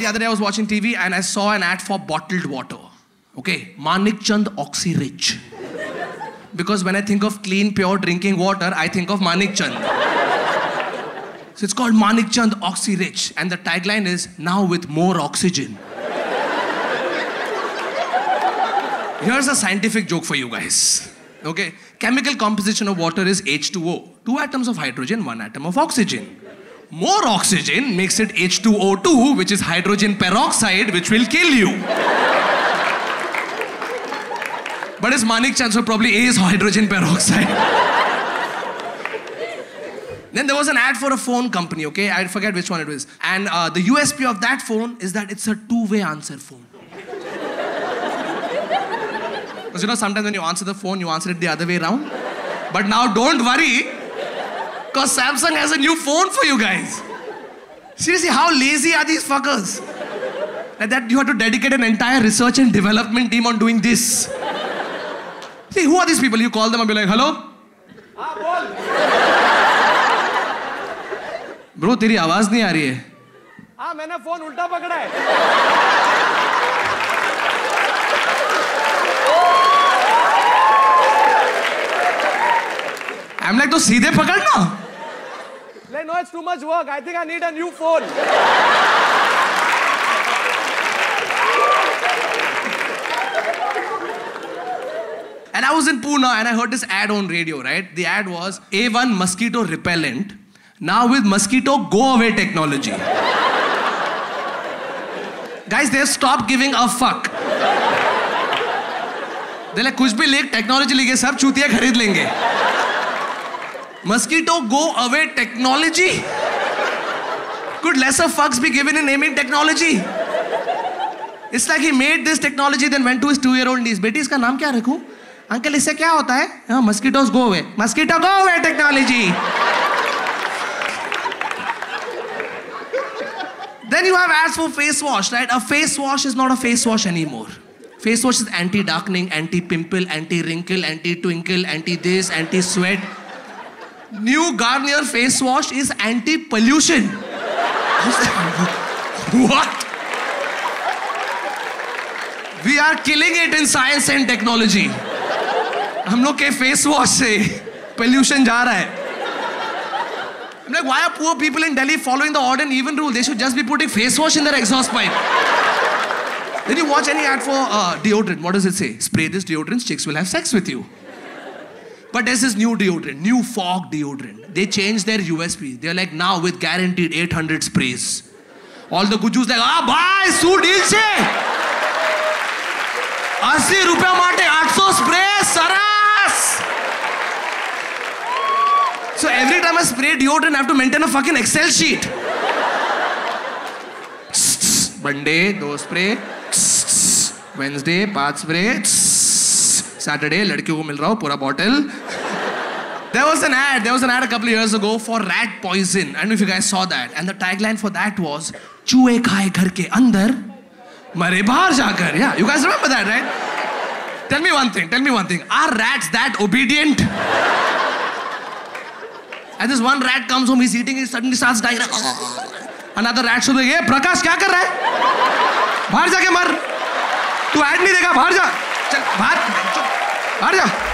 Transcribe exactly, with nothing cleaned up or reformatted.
the other day I was watching T V and I saw an ad for bottled water. Okay, Manik Chand Oxy Rich. Because when I think of clean, pure drinking water, I think of Manik Chand. So it's called Manik Chand Oxy Rich. And the tagline is, now with more oxygen. Here's a scientific joke for you guys. Okay, chemical composition of water is H two O. Two atoms of hydrogen, one atom of oxygen. More oxygen makes it H two O two, which is hydrogen peroxide, which will kill you. But it's Manik Chand, so probably A is hydrogen peroxide. Then there was an ad for a phone company, okay? I forget which one it was. And uh, the U S P of that phone is that it's a two-way answer phone. Because you know, sometimes when you answer the phone, you answer it the other way around. But now don't worry, because Samsung has a new phone for you guys. Seriously, how lazy are these fuckers? Like that you have to dedicate an entire research and development team on doing this. See, who are these people? You call them and be like, hello? हाँ बोल. Bro, तेरी आवाज नहीं आ रही है. हाँ मैंने phone उल्टा पकड़ा है. I'm like, तो सीधे पकड़ ना. Like, no, it's too much work. I think I need a new phone. And I was in Pune and I heard this ad on radio, right? The ad was A one mosquito repellent, now with mosquito go away technology. Guys, they've stopped giving a fuck. They're like, कुछ भी lake technology लेके सब चूतिया खरीद लेंगे. Mosquito go away technology? Could lesser fucks be given in naming technology? It's like he made this technology, then went to his two-year-old niece. बेटी इसका नाम क्या रखूं? Uncle, इससे क्या होता है? हाँ, mosquitoes go away. Mosquito go away technology. Then you have ads for face wash, right? A face wash is not a face wash anymore. Face wash is anti-darkening, anti-pimple, anti-wrinkle, anti-twinkle, anti-this, anti-sweat. New Garnier face wash is anti-pollution. What? We are killing it in science and technology. हम लोग के face wash से pollution जा रहा है. I'm like, why are poor people in Delhi following the odd and even rule? They should just be putting face wash in their exhaust pipe. Did you watch any ad for uh, deodorant? What does it say? Spray this deodorant, chicks will have sex with you. But there's this new deodorant, new fog deodorant. They changed their U S P. They're like, now with guaranteed eight hundred sprays. All the gujus like, ah, bhai, su deal che. अस्सी रुपया माटे आठ सौ spray, saras. So every time I spray deodorant, I have to maintain a fucking Excel sheet. Monday, दो spray. Wednesday, पांच spray. Saturday, लड़कियों को मिल रहा हो पूरा bottle. There was an ad, there was an ad a couple of years ago for rat poison. I don't know if you guys saw that. And the tagline for that was, चूहे खाए घर के अंदर, मरे बाहर जाकर. Yeah, you guys remember that, right? Tell me one thing, tell me one thing. Are rats that obedient? And this one rat comes home, he's eating, he suddenly starts dying. Another rat should be like, hey, Prakash, क्या कर रहा है? बाहर जाके मर. तू ad नहीं देगा, बाहर जा. चल, बाहर, बाहर जा.